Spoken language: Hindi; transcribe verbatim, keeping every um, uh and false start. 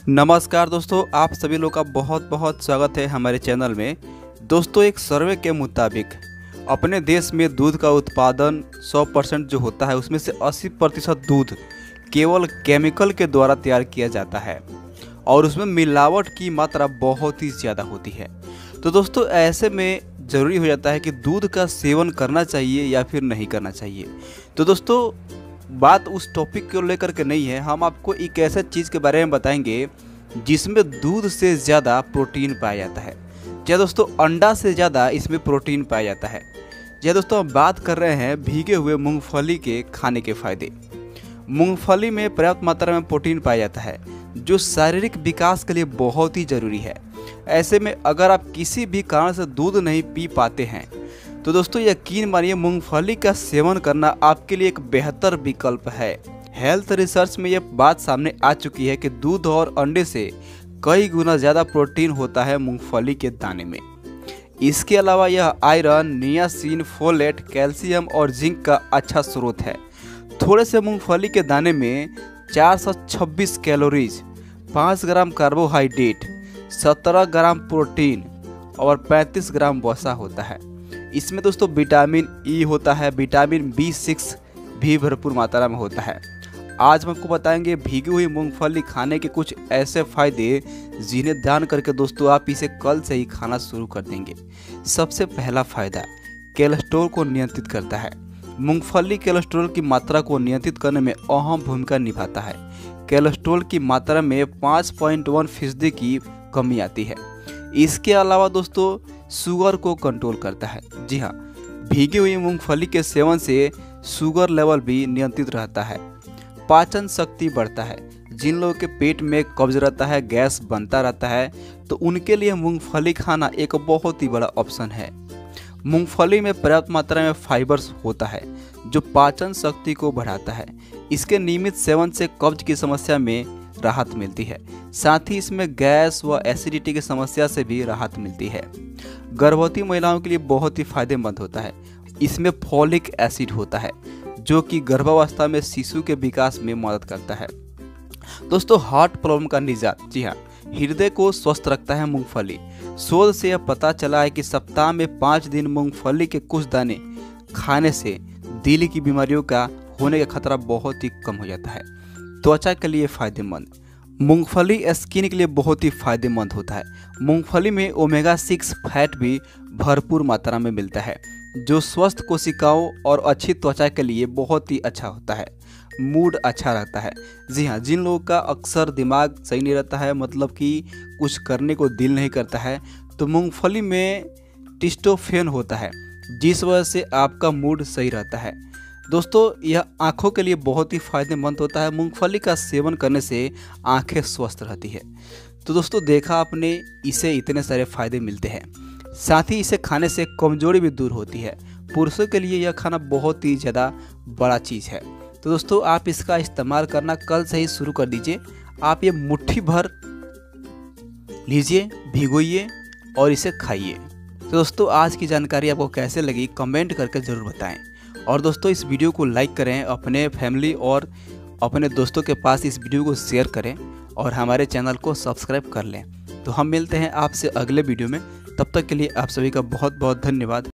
नमस्कार दोस्तों, आप सभी लोग का बहुत बहुत स्वागत है हमारे चैनल में। दोस्तों, एक सर्वे के मुताबिक अपने देश में दूध का उत्पादन सौ परसेंट जो होता है उसमें से अस्सी प्रतिशत दूध केवल केमिकल के द्वारा तैयार किया जाता है और उसमें मिलावट की मात्रा बहुत ही ज़्यादा होती है। तो दोस्तों, ऐसे में ज़रूरी हो जाता है कि दूध का सेवन करना चाहिए या फिर नहीं करना चाहिए। तो दोस्तों, बात उस टॉपिक को लेकर के नहीं है, हम आपको एक ऐसा चीज़ के बारे में बताएंगे जिसमें दूध से ज़्यादा प्रोटीन पाया जाता है। जी दोस्तों, अंडा से ज़्यादा इसमें प्रोटीन पाया जाता है। जी दोस्तों, हम बात कर रहे हैं भीगे हुए मूंगफली के खाने के फ़ायदे। मूंगफली में पर्याप्त मात्रा में प्रोटीन पाया जाता है जो शारीरिक विकास के लिए बहुत ही ज़रूरी है। ऐसे में अगर आप किसी भी कारण से दूध नहीं पी पाते हैं तो दोस्तों यकीन मानिए मूंगफली का सेवन करना आपके लिए एक बेहतर विकल्प है। हेल्थ रिसर्च में यह बात सामने आ चुकी है कि दूध और अंडे से कई गुना ज़्यादा प्रोटीन होता है मूंगफली के दाने में। इसके अलावा यह आयरन, नियासिन, फोलेट, कैल्शियम और जिंक का अच्छा स्रोत है। थोड़े से मूंगफली के दाने में चार सौ छब्बीस कैलोरीज, पाँच ग्राम कार्बोहाइड्रेट, सत्रह ग्राम प्रोटीन और पैंतीस ग्राम वसा होता है। इसमें दोस्तों विटामिन ई होता है, विटामिन बी सिक्स भी भरपूर मात्रा में होता है। आज हम आपको बताएंगे भीगी हुई मूंगफली खाने के कुछ ऐसे फायदे जिन्हें ध्यान करके दोस्तों आप इसे कल से ही खाना शुरू कर देंगे। सबसे पहला फायदा, कोलेस्ट्रॉल को नियंत्रित करता है। मूंगफली कोलेस्ट्रॉल की मात्रा को नियंत्रित करने में अहम भूमिका निभाता है। कोलेस्ट्रॉल की मात्रा में पाँच पॉइंट एक फीसदी की कमी आती है। इसके अलावा दोस्तों शुगर को कंट्रोल करता है। जी हाँ, भीगी हुई मूंगफली के सेवन से शुगर लेवल भी नियंत्रित रहता है। पाचन शक्ति बढ़ता है। जिन लोगों के पेट में कब्ज रहता है, गैस बनता रहता है, तो उनके लिए मूंगफली खाना एक बहुत ही बड़ा ऑप्शन है। मूंगफली में पर्याप्त मात्रा में फाइबर्स होता है जो पाचन शक्ति को बढ़ाता है। इसके नियमित सेवन से कब्ज की समस्या में राहत मिलती है। साथ ही इसमें गैस व एसिडिटी की समस्या से भी राहत मिलती है। गर्भवती महिलाओं के लिए बहुत ही फायदेमंद होता है। इसमें फोलिक एसिड होता है जो कि गर्भावस्था में शिशु के विकास में मदद करता है। दोस्तों, हार्ट प्रॉब्लम का निजात, जी हाँ, हृदय को स्वस्थ रखता है मूंगफली। शोध से यह पता चला है कि सप्ताह में पाँच दिन मूंगफली के कुछ दाने खाने से दिल की बीमारियों का होने का खतरा बहुत ही कम हो जाता है। त्वचा के लिए फायदेमंद, मूंगफली स्किन के लिए बहुत ही फायदेमंद होता है। मूंगफली में ओमेगा सिक्स फैट भी भरपूर मात्रा में मिलता है जो स्वस्थ कोशिकाओं और अच्छी त्वचा के लिए बहुत ही अच्छा होता है। मूड अच्छा रहता है। जी हाँ, जिन लोगों का अक्सर दिमाग सही नहीं रहता है, मतलब कि कुछ करने को दिल नहीं करता है, तो मूंगफली में ट्रिप्टोफैन होता है जिस वजह से आपका मूड सही रहता है। दोस्तों, यह आँखों के लिए बहुत ही फायदेमंद होता है। मूंगफली का सेवन करने से आँखें स्वस्थ रहती है। तो दोस्तों, देखा आपने, इसे इतने सारे फायदे मिलते हैं। साथ ही इसे खाने से कमजोरी भी दूर होती है। पुरुषों के लिए यह खाना बहुत ही ज़्यादा बड़ा चीज़ है। तो दोस्तों, आप इसका इस्तेमाल करना कल से ही शुरू कर दीजिए। आप ये मुट्ठी भर लीजिए, भिगोइए और इसे खाइए। तो दोस्तों, आज की जानकारी आपको कैसे लगी कमेंट करके ज़रूर बताएं। और दोस्तों, इस वीडियो को लाइक करें, अपने फैमिली और अपने दोस्तों के पास इस वीडियो को शेयर करें और हमारे चैनल को सब्सक्राइब कर लें। तो हम मिलते हैं आपसे अगले वीडियो में। तब तक के लिए आप सभी का बहुत बहुत धन्यवाद।